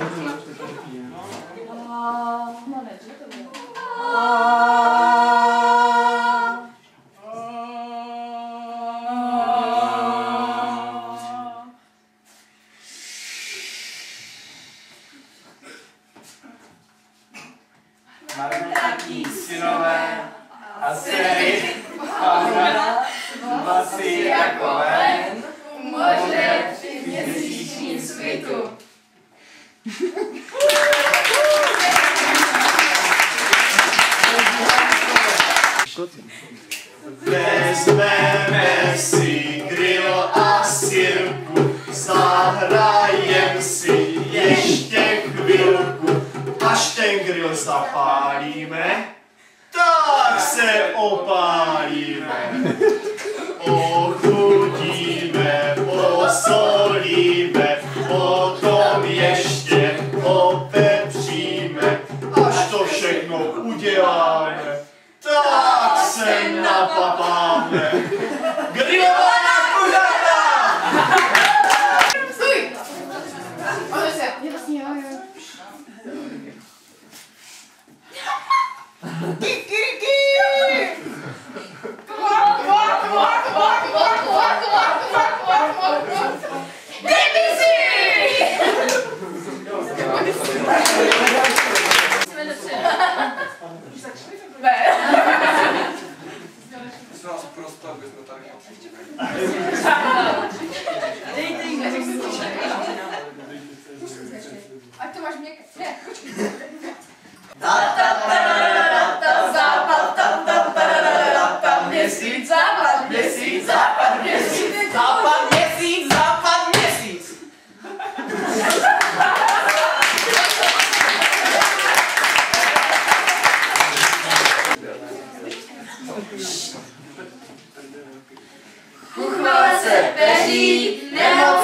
Marmotní synové a dcery, pána, vlasy jako ven, moře při měsíčním svitu. Vezmeme si grill a sirku, zahrajem si ještě chvilku. Až ten grill zapálíme, tak se opálíme. Ochutíme, posolíme, potom ještě opepříme. Až to všechno uděláme, tak se napapáme. Grillovaná kuřata! Stůj! Odeš se. Jasně, jo. Kikiriki! Demisi! Jsme nás prostě, aby jsme tady Ať to máš měkké. Ne, počkej. Měsíc, západ, měsíc, západ, měsíc, západ, měsíc, západ, měsíc. Uchvala se peří, nemoc